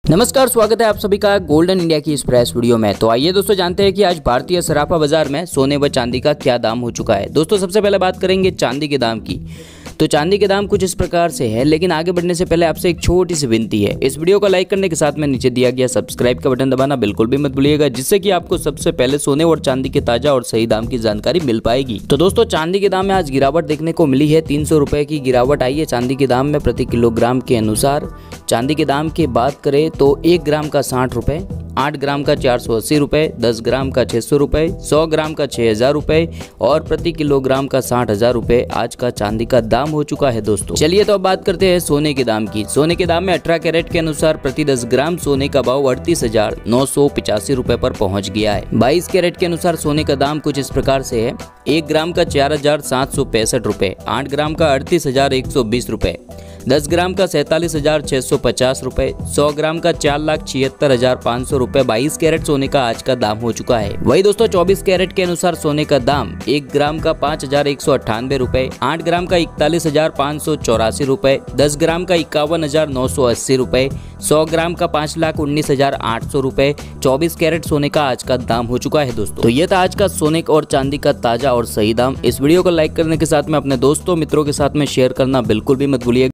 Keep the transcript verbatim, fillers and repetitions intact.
नमस्कार, स्वागत है आप सभी का गोल्डन इंडिया की इस प्रेस वीडियो में। तो आइए दोस्तों जानते हैं कि आज भारतीय सराफा बाजार में सोने व चांदी का क्या दाम हो चुका है। दोस्तों सबसे पहले बात करेंगे चांदी के दाम की। तो चांदी के दाम कुछ इस प्रकार से है, लेकिन आगे बढ़ने से पहले आपसे एक छोटी सी विनती है। इस वीडियो को लाइक करने के साथ में नीचे दिया गया सब्सक्राइब का बटन दबाना बिल्कुल भी मत भूलिएगा, जिससे कि आपको सबसे पहले सोने और चांदी के ताजा और सही दाम की जानकारी मिल पाएगी। तो दोस्तों चांदी के दाम में आज गिरावट देखने को मिली है। तीन सौ रुपए की गिरावट आई है चांदी के दाम में प्रति किलोग्राम के अनुसार। चांदी के दाम की बात करें तो एक ग्राम का साठ रुपए, आठ ग्राम का चार सौ अस्सी रुपए, दस ग्राम का छह सौ रुपए, सौ ग्राम का छह हजार रुपए और प्रति किलोग्राम का साठ हजार रुपए आज का चांदी का दाम हो चुका है दोस्तों। चलिए तो अब बात करते हैं सोने के दाम की। सोने के दाम में अठारह कैरेट के अनुसार प्रति दस ग्राम सोने का भाव अड़तीस हजार नौ सौ पिचासी रुपए पर पहुंच गया है। बाईस कैरेट के अनुसार सोने का दाम कुछ इस प्रकार से है। एक ग्राम का चार हजार सात सौ पैंसठ रुपए, आठ ग्राम का अड़तीस हजार एक सौ बीस रुपए, दस ग्राम का सैंतालीस हजार छह सौ पचास रुपए, सौ ग्राम का चार लाख छिहत्तर हजार पाँच सौ रुपए बाईस कैरेट सोने का आज का दाम हो चुका है। वही दोस्तों चौबीस कैरेट के अनुसार सोने का दाम एक ग्राम का पाँच हजार एक सौ अट्ठानवे रुपए, आठ ग्राम का इकतालीस हजार पाँच सौ चौरासी रुपए, दस ग्राम का इक्यावन हजार नौ सौ अस्सी रुपए, सौ ग्राम का पाँच लाख उन्नीस हजार आठ सौ रुपए चौबीस कैरेट सोने का आज का दाम हो चुका है दोस्तों। तो ये था आज का सोने और चांदी का ताजा और सही दाम। इस वीडियो को लाइक करने के साथ में अपने दोस्तों मित्रों के साथ में शेयर करना बिल्कुल भी मत भूलिएगा।